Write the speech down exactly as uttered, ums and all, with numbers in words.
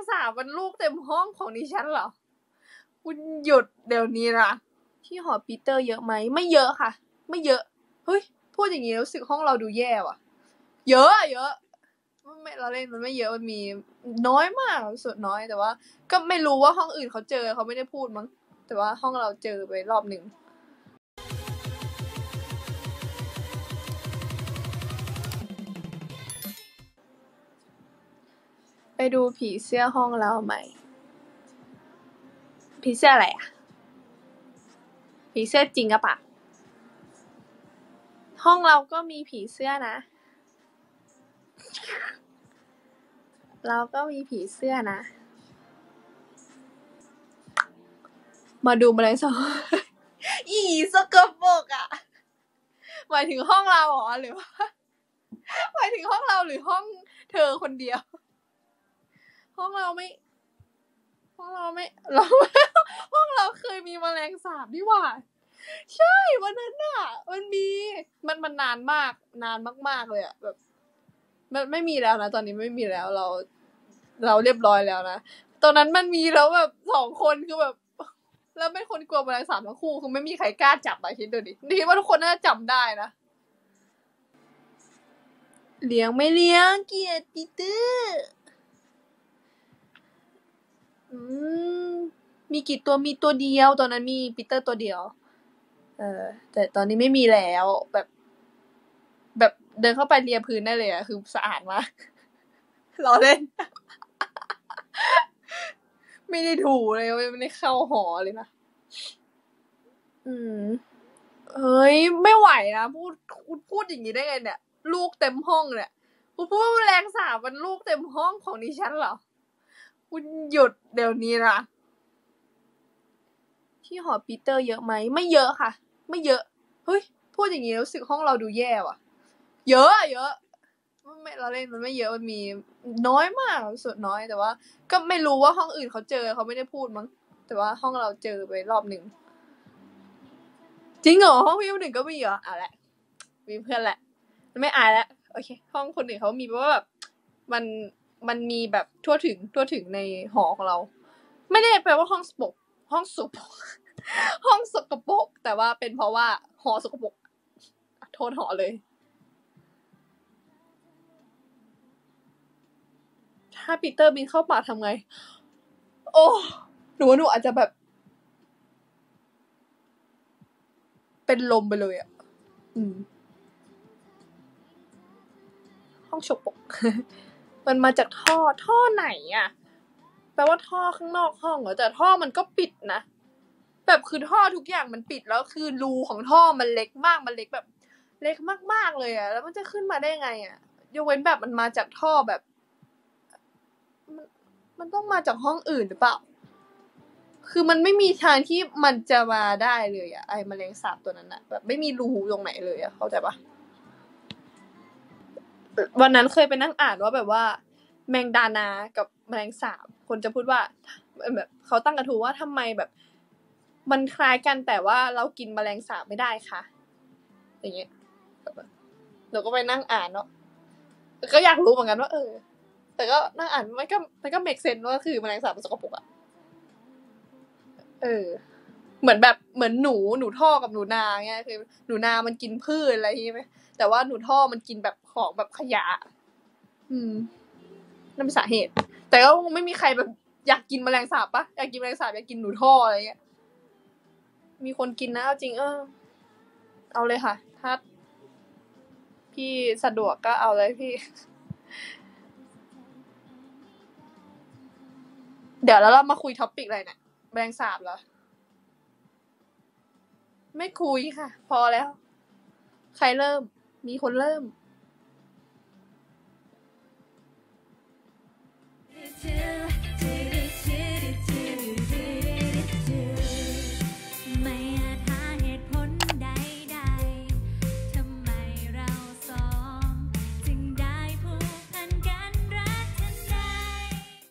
สาบมันลูกเต็มห้องของดิฉันเหรอคุณหยุดเดี๋ยวนี้นะที่หอปีเตอร์เยอะไหมไม่เยอะค่ะไม่เยอะเฮ้ยพูดอย่างนี้รู้สึกห้องเราดูแย่ว่ะเยอะเยอะไม่เราเล่นมันไม่เยอะมันมีน้อยมากสุดน้อยแต่ว่าก็ไม่รู้ว่าห้องอื่นเขาเจอเขาไม่ได้พูดมั้งแต่ว่าห้องเราเจอไปรอบหนึ่งไปดูผีเสื้อห้องเราไหมผีเสื้ออะไรอ่ะผีเสื้อจริงอะปะห้องเราก็มีผีเสื้อนะเราก็มีผีเสื้อนะมาดูแมลงสาบอีสกปรกอ่ะหมายถึงห้องเราเหรอหรือว่าหมายถึงห้องเราหรือห้องเธอคนเดียวห้องเราไม่ห้องเราไม่เราห้องเราเคยมีแมลงสาบนี่หว่าใช่วันนั้นน่ะมันมีมันมันนานมากนานมากๆเลยอ่ะแบบมันไม่มีแล้วนะตอนนี้ไม่มีแล้วเราเราเรียบร้อยแล้วนะตอนนั้นมันมีแล้วแบบสองคนคือแบบแล้วเป็นคนกลัวแมลงสาบทั้งคู่คือไม่มีใครกล้าจับอ่ะคิดดูดิดีว่าทุกคนน่าจะจำได้นะเลี้ยงไม่เลี้ยงเกลียดปีเตอร์อืมมีกี่ตัวมีตัวเดียวตอนนั้นมีปีเตอร์ตัวเดียวเออแต่ตอนนี้ไม่มีแล้วแบบแบบเดินเข้าไปเลียพื้นได้เลยอ่ะคือสะอาดมากล้อเล่นไม่ได้ถูเลยไม่ได้เข้าหอเลยนะอืมเฮ้ยไม่ไหวนะพูดคุณพูดอย่างนี้ได้ไงเนี่ยลูกเต็มห้องเนี่ยคุณพูดว่าแมลงสาบมันลูกเต็มห้องของดิฉันเหรอคุณหยุดเดี๋ยวนี้นะที่หอปีเตอร์เยอะไหมไม่เยอะค่ะไม่เยอะเฮ้ยพูดอย่างนี้รู้สึกห้องเราดูแย่ว่ะเยอะเยอะไม่เราเล่นมันไม่เยอะมันมีน้อยมากสุดน้อยแต่ว่าก็ไม่รู้ว่าห้องอื่นเขาเจอเขาไม่ได้พูดมั้งแต่ว่าห้องเราเจอไปรอบหนึ่งจริงเหรอห้องพี่คนอื่นก็มีเหรออ่ะแหละมีเพื่อนแหละไม่อายแล้วโอเคห้องคนอื่นเขามีเพราะว่าแบบมันมันมีแบบทั่วถึงทั่วถึงในหอของเราไม่ได้แปลว่าห้องสกปรกห้องสกปรกห้องสกปรกแต่ว่าเป็นเพราะว่าหอสกปรกโทษหอเลยถ้าปีเตอร์บินเข้าป่าทำไงโอ้หนูว่าหนูอาจจะแบบเป็นลมไปเลยอ่ะอืมห้องสกปรกมันมาจากท่อท่อไหนอ่ะแปลว่าท่อข้างนอกห้องเหรอแต่ท่อมันก็ปิดนะแบบคือท่อทุกอย่างมันปิดแล้วคือรูของท่อมันเล็กมากมันเล็กแบบเล็กมากๆเลยอ่ะแล้วมันจะขึ้นมาได้ไงอ่ะยกเว้นแบบมันมาจากท่อแบบมันมันต้องมาจากห้องอื่นหรือเปล่าคือมันไม่มีทางที่มันจะมาได้เลยอ่ะไอ้แมลงสาบตัวนั้นอ่ะแบบไม่มีรูตรงไหนเลยอ่ะเข้าใจปะวันนั้นเคยไปนั่งอ่านว่าแบบว่าแมงดานากับแมลงสาบคนจะพูดว่าแบบเขาตั้งกระทู้ว่าทำไมแบบมันคล้ายกันแต่ว่าเรากินแมลงสาบไม่ได้ค่ะอย่างเงี้ยเราก็ไปนั่งอ่านเนาะก็อยากรู้เหมือนกันว่าเออแต่ก็นั่งอ่านมันก็มันก็เมคเซนส์ว่าคือแมลงสาบมันสกปรกอ่ะเออเหมือนแบบเหมือนหนูหนูท่อกับหนูนาเงี้ยคือหนูนามันกินพืชอะไรอย่างงี้ไหมแต่ว่าหนูท่อมันกินแบบของแบบขยะอืมนั่นเป็นสาเหตุแต่ก็ไม่มีใครแบบอยากกินแมลงสาบปะอยากกินแมลงสาบอยากกินหนูท่ออะไรเงี้ยมีคนกินนะเอาจริงเออเอาเลยค่ะถ้าพี่สะดวกก็เอาเลยพี่เดี๋ยวแล้วเรามาคุยท็อปิกอะไรเนี่ยแมลงสาบเหรอไม่คุยค่ะพอแล้วใครเริ่มมีคนเริ่ม